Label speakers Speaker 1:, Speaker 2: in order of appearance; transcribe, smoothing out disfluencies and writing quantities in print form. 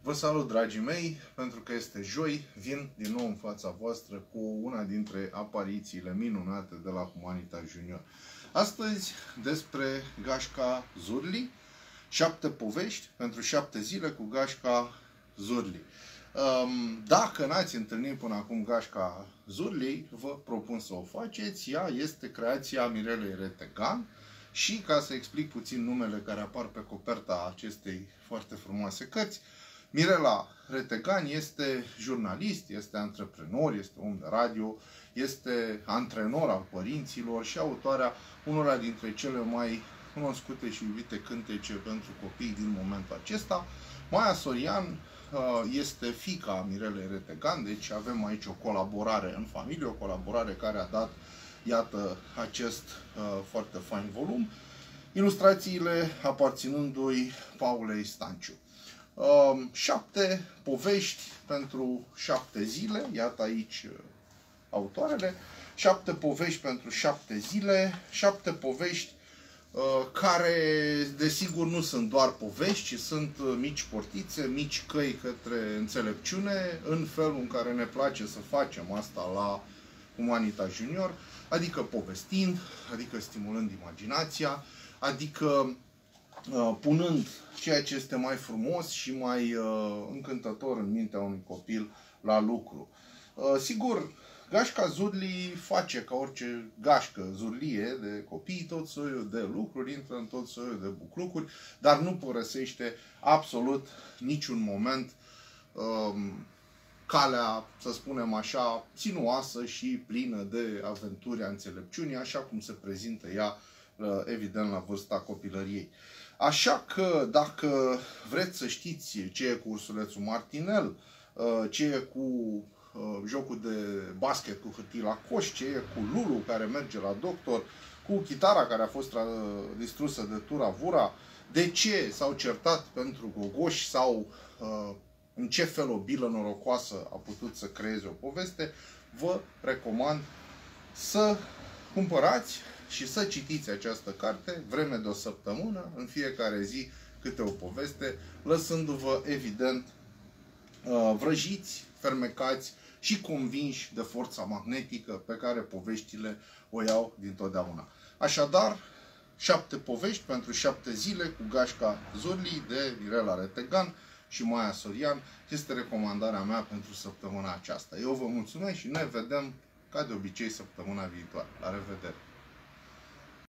Speaker 1: Vă salut, dragii mei, pentru că este joi, vin din nou în fața voastră cu una dintre aparițiile minunate de la Humanitas Junior. Astăzi despre Gașca Zurli, 7 povești pentru 7 zile cu Gașca Zurli. Dacă n-ați întâlnit până acum Gașca Zurli, vă propun să o faceți. Ea este creația Mirelei Retegan și, ca să explic puțin numele care apar pe coperta acestei foarte frumoase cărți, Mirela Retegan este jurnalist, este antreprenor, este om de radio, este antrenor al părinților și autoarea unora dintre cele mai cunoscute și iubite cântece pentru copii din momentul acesta. Maia Sorian este fiica Mirelei Retegan, deci avem aici o colaborare în familie, o colaborare care a dat, iată, acest foarte fain volum, ilustrațiile aparținându-i Paulei Stanciu. 7 povești pentru 7 zile, iată aici autoarele, 7 povești pentru 7 zile, 7 povești care, desigur, nu sunt doar povești, ci sunt mici portițe, mici căi către înțelepciune, în felul în care ne place să facem asta la Humanitas Junior, adică povestind, adică stimulând imaginația, adică punând ceea ce este mai frumos și mai încântător în mintea unui copil la lucru. Sigur, Gașca Zurli face ca orice gașcă zurlie de copii tot soiul de lucruri, intră în tot soiul de buclucuri, dar nu părăsește absolut niciun moment calea, să spunem așa, sinuoasă și plină de aventuri a înțelepciunii, așa cum se prezintă ea, evident, la vârsta copilăriei. Așa că, dacă vreți să știți ce e cu ursulețul Martinel, ce e cu jocul de basket cu hârtii la coș, ce e cu Lulu care merge la doctor, cu chitara care a fost distrusă de Tura Vura, de ce s-au certat pentru gogoși sau în ce fel o bilă norocoasă a putut să creeze o poveste, vă recomand să cumpărați și să citiți această carte vreme de o săptămână, în fiecare zi câte o poveste, lăsându-vă, evident, vrăjiți, fermecați și convinși de forța magnetică pe care poveștile o iau dintotdeauna. Așadar, 7 povești pentru 7 zile cu Gașca Zurli de Mirela Retegan și Maia Sorian este recomandarea mea pentru săptămâna aceasta. Eu vă mulțumesc și ne vedem, ca de obicei, săptămâna viitoare. La revedere!